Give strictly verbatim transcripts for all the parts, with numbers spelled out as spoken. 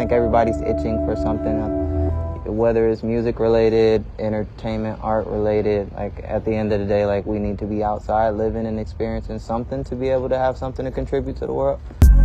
like everybody's itching for something, whether it's music related, entertainment, art related. Like at the end of the day, like we need to be outside living and experiencing something to be able to have something to contribute to the world.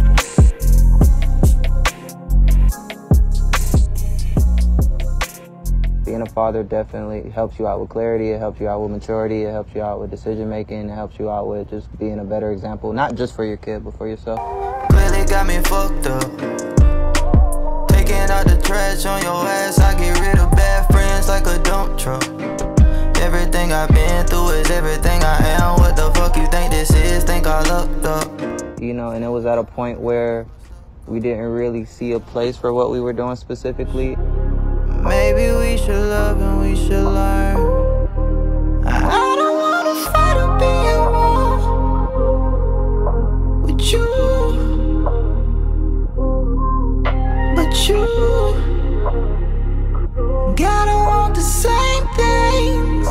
Being a father definitely helps you out with clarity, it helps you out with maturity, it helps you out with decision making, it helps you out with just being a better example, not just for your kid, but for yourself. Clearly got me fucked up. Taking out the trash on your ass, I get rid of bad friends like a dump truck. Everything I've been through is everything I am. What the fuck you think this is? Think I lucked up. You know, and it was at a point where we didn't really see a place for what we were doing specifically. Maybe we should love and we should learn. I, I don't wanna fight or be at war with you, but you gotta want the same things.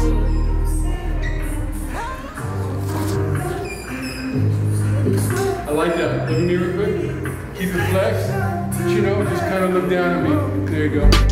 I like that. Look at me real quick. Keep it flexed. But you know, just kind of look down at me. There you go.